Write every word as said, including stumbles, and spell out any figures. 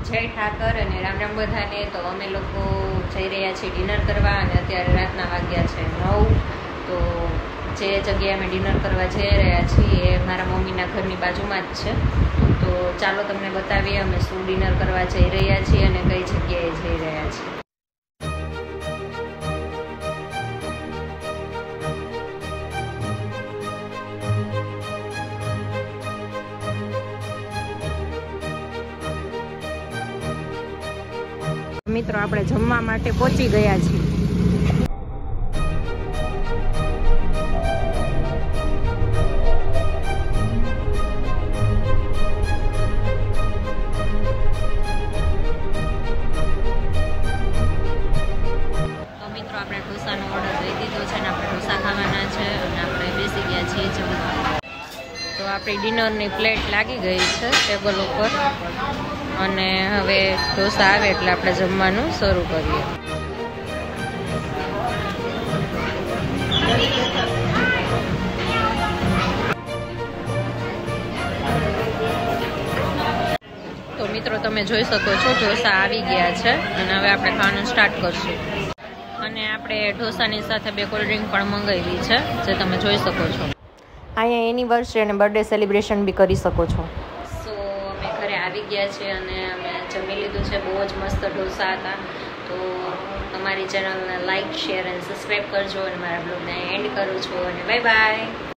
જય ઠાકર અને રામ રામ બધાને। તો અમે લોકો જઈ રહ્યા છીએ ડિનર કરવા અને અત્યારે રાતના વાગ્યા છે નવ। તો જે જગ્યાએ અમે ડિનર કરવા જઈ રહ્યા છીએ એ મારા મમ્મીના ઘરની બાજુમાં જ છે। તો ચાલો તમને બતાવીએ અમે શું ડિનર કરવા જઈ રહ્યા છીએ અને કઈ જગ્યાએ જઈ રહ્યા છીએ। મિત્રો આપણે જમવા માટે પહોંચી ગયા છીએ। તો મિત્રો આપણે ઢોસાનો ઓર્ડર દઈ દીધો છે ને આપણે ઢોસા ખાવાના છે અને આપણે બેસી ગયા છીએ જમવા। તો આપણી ડિનરની પ્લેટ લાગી ગઈ છે ટેબલ ઉપર અને હવે ઢોસા આવે એટલે આપણે જમવાનું શરૂ કરીએ। તો મિત્રો તમે જોઈ શકો છો ઢોસા આવી ગયા છે અને હવે આપણે ખાવાનું સ્ટાર્ટ કરશું। અને આપણે ઢોસાની સાથે બે કોલ્ડ ડ્રિંક પણ મંગાવી છે જે તમે જોઈ શકો છો। અહીંયા એનિવર્સરી અને બર્થડે સેલિબ્રેશન બી કરી શકો છો। આવી ગયા છે અને અમે જમી લીધું છે। બહુ જ મસ્ત ઢોસા હતા। તો તમારી ચેનલને લાઈક શેર અને સબસ્ક્રાઈબ કરજો અને મારા બ્લોગને એન્ડ કરું છું અને બાય બાય।